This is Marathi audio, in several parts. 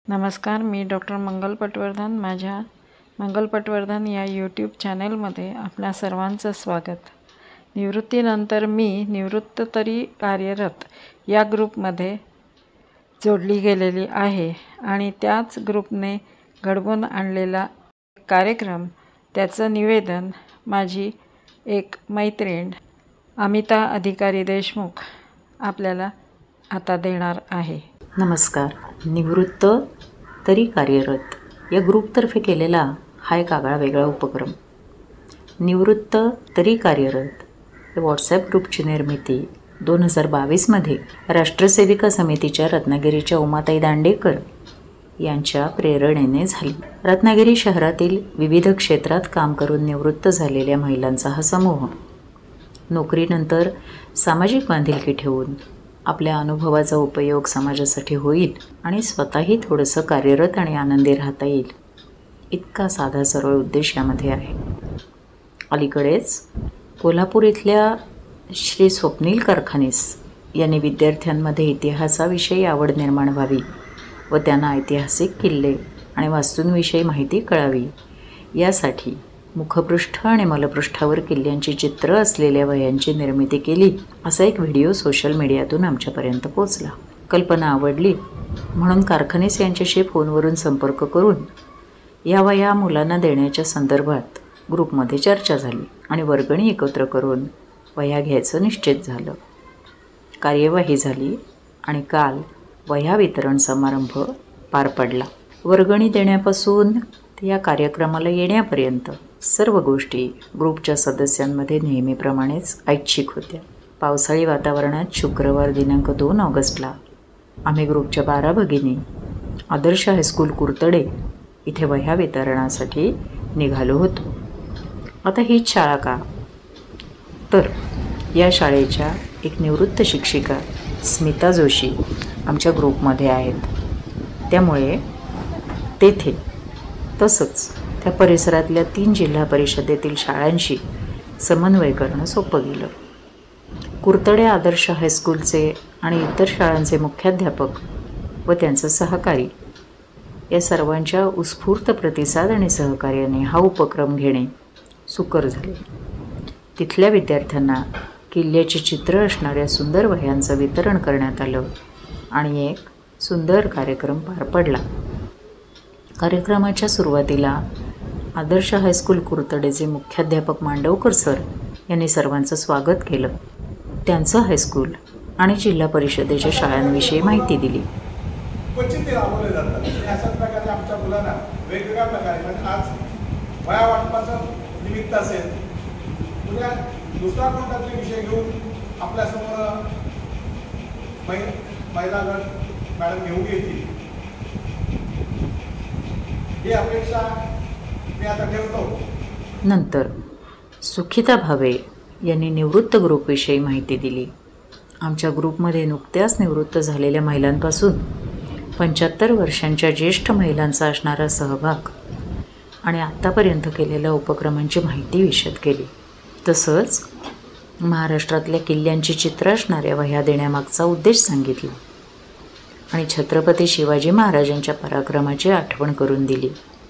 नमस्कार, मी डॉक्टर मंगल पटवर्धन. माझ्या मंगल पटवर्धन या यूट्यूब चॅनलमध्ये आपल्या सर्वांचं स्वागत. निवृत्तीनंतर मी निवृत्त तरी कार्यरत या ग्रुपमध्ये जोडली गेलेली आहे आणि त्याच ग्रुपने घडवून आणलेला कार्यक्रम, त्याचं निवेदन माझी एक मैत्रीण अमिता अधिकारी देशमुख आपल्याला आता देणार आहे. नमस्कार. निवृत्त तरी कार्यरत या ग्रुपतर्फे केलेला हा एक आगळा वेगळा उपक्रम. निवृत्त तरी कार्यरत या व्हॉट्सॲप ग्रुपची निर्मिती 2022मध्ये राष्ट्रसेविका समितीच्या रत्नागिरीच्या उमाताई दांडेकर यांच्या प्रेरणेने झाली. रत्नागिरी शहरातील विविध क्षेत्रात काम करून निवृत्त झालेल्या महिलांचा हा समूह नोकरीनंतर सामाजिक बांधिलकी ठेवून आपल्या अनुभवाचा उपयोग समाजासाठी होईल आणि स्वतःही थोडंसं कार्यरत आणि आनंदी राहता येईल, इतका साधा सरळ उद्देश यामध्ये आहे. अलीकडेच कोल्हापूर इथल्या श्री स्वप्नील कारखानीस यांनी विद्यार्थ्यांमध्ये इतिहासाविषयी आवड निर्माण व्हावी व त्यांना ऐतिहासिक किल्ले आणि वास्तूंविषयी माहिती कळावी यासाठी मुखपृष्ठ आणि मलपृष्ठावर किल्ल्यांची चित्र असलेल्या वह्यांची निर्मिती केली. असा एक व्हिडिओ सोशल मीडियातून आमच्यापर्यंत पोचला. कल्पना आवडली म्हणून कारखानीस यांच्याशी फोनवरून संपर्क करून या वह्या मुलांना देण्याच्या संदर्भात ग्रुपमध्ये चर्चा झाली आणि वर्गणी एकत्र करून वह्या घ्यायचं निश्चित झालं. कार्यवाही झाली आणि काल वह्या वितरण समारंभ पार पडला. वर्गणी देण्यापासून या कार्यक्रमाला येण्यापर्यंत सर्व गोष्टी ग्रुपच्या सदस्यांमध्ये नेहमीप्रमाणेच ऐच्छिक होत्या. पावसाळी वातावरणात शुक्रवार दिनांक 2 ऑगस्टला आम्ही ग्रुपच्या 12 भगिनी आदर्श हायस्कूल कुर्तडे इथे वह्या वितरणासाठी निघालो होतो. आता हीच शाळा का? तर या शाळेच्या एक निवृत्त शिक्षिका स्मिता जोशी आमच्या ग्रुपमध्ये आहेत. त्यामुळे तेथे तसंच त्या परिसरातल्या 3 जिल्हा परिषदेतील शाळांशी समन्वय करणं सोपं गेलं. कुर्तडे आदर्श हायस्कूलचे आणि इतर शाळांचे मुख्याध्यापक व त्यांचं सहकारी या सर्वांच्या उत्स्फूर्त प्रतिसाद आणि सहकार्याने हा उपक्रम घेणे सुकर झाले. तिथल्या विद्यार्थ्यांना किल्ल्याची चित्र असणाऱ्या सुंदर वह्यांचं वितरण करण्यात आलं आणि एक सुंदर कार्यक्रम पार पडला. कार्यक्रमाच्या सुरुवातीला आदर्श हायस्कूल कुर्तडेचे मुख्याध्यापक मांडवकर सर यांनी सर्वांचं स्वागत केलं. त्यांचं हायस्कूल आणि जिल्हा परिषदेच्या शाळांविषयी माहिती दिली. क्वचित राबवले जातात. अशाच प्रकारे आमच्या मुलांना वेगवेगळ्या प्रकारे, म्हणजे आज वया वाटपाचं निमित्त असेल, उद्या दुसरा कोणता तरी विषय घेऊन आपल्यासमोर महिला गट मॅडम घेऊन येतील ही अपेक्षा मी आता ठेवतो. नंतर सुखिता भावे यांनी निवृत्त ग्रुपविषयी माहिती दिली. आमच्या ग्रुपमध्ये नुकत्याच निवृत्त झालेल्या महिलांपासून 75 वर्षांच्या ज्येष्ठ महिलांचा असणारा सहभाग आणि आत्तापर्यंत केलेल्या उपक्रमांची माहिती विशद केली. तसंच महाराष्ट्रातल्या किल्ल्यांची चित्र असणाऱ्या वह्या देण्यामागचा उद्देश सांगितला आणि छत्रपती शिवाजी महाराजांच्या पराक्रमाची आठवण करून दिली.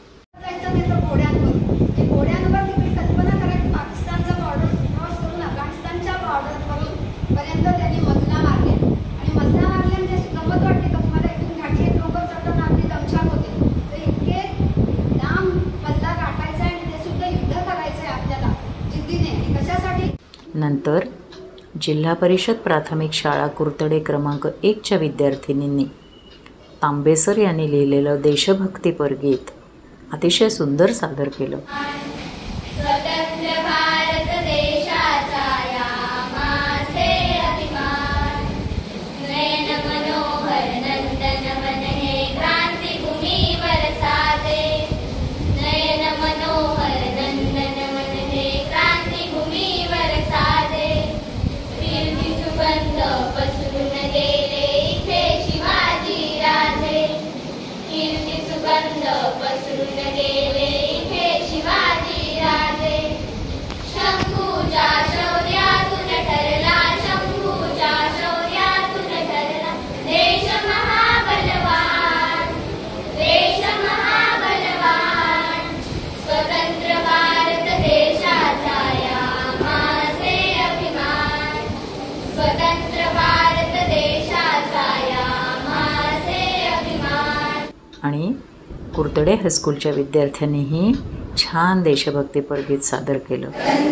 नंतर जिल्हा परिषद प्राथमिक शाळा कुर्तडे क्रमांक 1च्या विद्यार्थिनींनी तांबेसर यांनी लिहिलेलं देशभक्तीपर गीत अतिशय सुंदर सादर केलं. पसरून गेले इथे शिवाजी आणि कुर्तडे हायस्कूलच्या विद्यार्थ्यांनीही छान देशभक्तीपर गीत सादर केलं.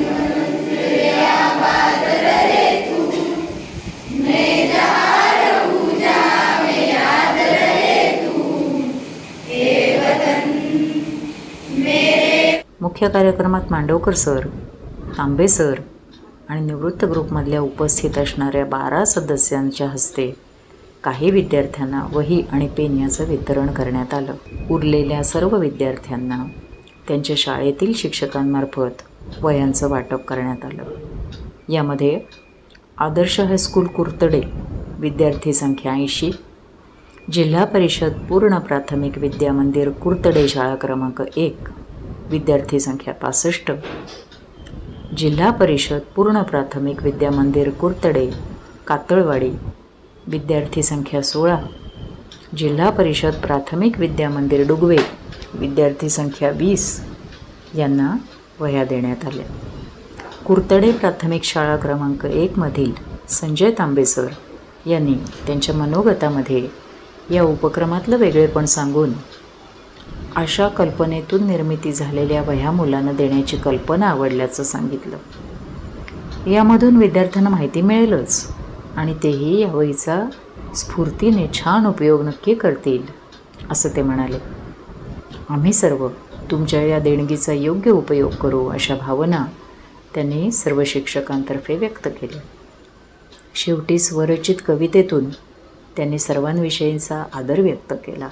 मुख्य कार्यक्रमात मांडवकर सर, तांबे सर आणि निवृत्त ग्रुपमधल्या उपस्थित असणाऱ्या 12 सदस्यांच्या हस्ते काही विद्यार्थ्यांना वही आणि पेन याचं वितरण करण्यात आलं. उरलेल्या सर्व विद्यार्थ्यांना त्यांच्या शाळेतील शिक्षकांमार्फत वह्यांचं वाटप करण्यात आलं. यामध्ये आदर्श हायस्कूल कुर्तडे विद्यार्थी संख्या 80, जिल्हा परिषद पूर्ण प्राथमिक विद्यामंदिर कुर्तडे शाळा क्रमांक 1 विद्यार्थी संख्या 65, जिल्हा परिषद पूर्ण प्राथमिक विद्यामंदिर कुर्तडे कातळवाडी विद्यार्थी संख्या 16, जिल्हा परिषद प्राथमिक विद्यामंदिर डुगवे विद्यार्थी संख्या 20 यांना वह्या देण्यात आल्या. कुर्तडे प्राथमिक शाळा क्रमांक 1 मधील संजय तांबे सर यांनी त्यांच्या मनोगतामध्ये या उपक्रमातलं वेगळेपण सांगून अशा कल्पनेतून निर्मिती झालेल्या वह्या मुलांना देण्याची कल्पना आवडल्याचं सांगितलं. यामधून विद्यार्थ्यांना माहिती मिळेलच आणि तेही या वहीचा स्फूर्तीने छान उपयोग नक्की करतील असं ते म्हणाले. आम्ही सर्व तुमच्या या देणगीचा योग्य उपयोग करू अशा भावना त्यांनी सर्व शिक्षकांतर्फे व्यक्त केल्या. शेवटी स्वरचित कवितेतून त्यांनी सर्वांविषयीचा आदर व्यक्त केला.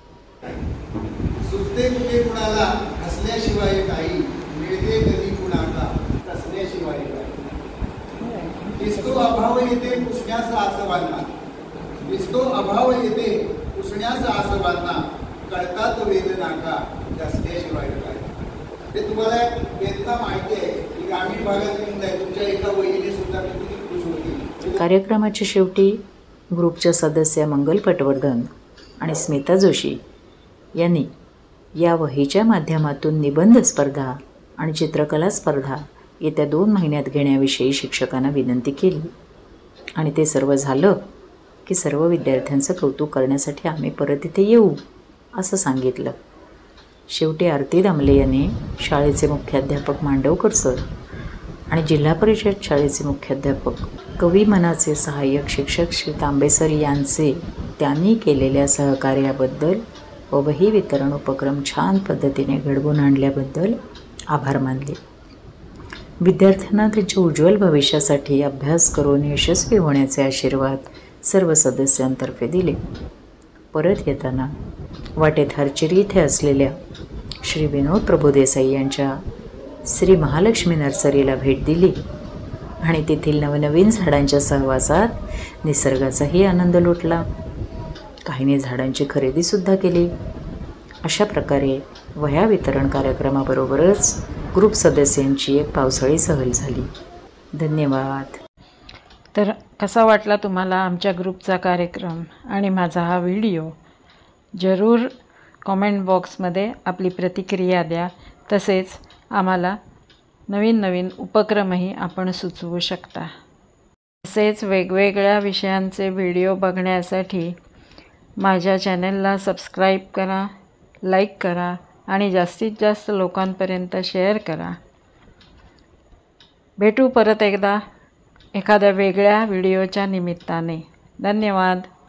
सुचते कुठे कुणाला हसल्याशिवाय काही, मिळते कधी कुणाला हसल्याशिवाय काही. दिसतो अभाव येते पुसण्याचा आसवांना, दिसतो अभाव येते पुसण्याचा आसवांना, कळतात वेदना का हसल्याशिवाय काय. हे तुम्हाला वेदना माहिती आहे की ग्रामीण भागातली मुलं आहे. तुमच्या एका वहिनी सुद्धा किती खुश होती. कार्यक्रमाच्या शेवटी ग्रुपच्या सदस्य मंगल पटवर्धन आणि स्मिता जोशी यांनी या वहीच्या माध्यमातून निबंध स्पर्धा आणि चित्रकला स्पर्धा येत्या 2 महिन्यात घेण्याविषयी शिक्षकांना विनंती केली आणि ते सर्व झालं की सर्व विद्यार्थ्यांचं कौतुक करण्यासाठी आम्ही परत इथे येऊ असं सांगितलं. शेवटी आरती दामले यांनी शाळेचे मुख्याध्यापक मांडवकर सर आणि जिल्हा परिषद शाळेचे मुख्याध्यापक कवी मनाचे सहाय्यक शिक्षक श्री तांबे सर यांचे त्यांनी केलेल्या सहकार्याबद्दल व वही वितरण उपक्रम छान पद्धतीने घडवून आणल्याबद्दल आभार मानले. विद्यार्थ्यांना त्यांच्या उज्ज्वल भविष्यासाठी अभ्यास करून यशस्वी होण्याचे आशीर्वाद सर्व सदस्यांतर्फे दिले. परत येताना वाटेत हरचिरी इथे असलेल्या श्री विनोद प्रभुदेसाई यांच्या श्री नर्सरीला भेट दिली आणि तेथील नवनवीन झाडांच्या सहवासात निसर्गाचाही आनंद लुटला. काहींनी झाडांची खरेदीसुद्धा केली. अशा प्रकारे वह्या वितरण कार्यक्रमाबरोबरच ग्रुप सदस्यांची एक पावसाळी सहल झाली. धन्यवाद. तर कसा वाटला तुम्हाला आमच्या ग्रुपचा कार्यक्रम आणि माझा हा व्हिडिओ? जरूर कॉमेंट बॉक्समध्ये आपली प्रतिक्रिया द्या. तसेच आम्हाला नवीन नवीन उपक्रमही आपण सुचवू शकता. तसेच वेगवेगळ्या विषयांचे व्हिडिओ बघण्यासाठी माझ्या चॅनलला सबस्क्राईब करा, लाईक करा आणि जास्तीत जास्त लोकांपर्यंत शेअर करा. भेटू परत एकदा एखाद्या वेगळ्या व्हिडिओच्या निमित्ताने. धन्यवाद.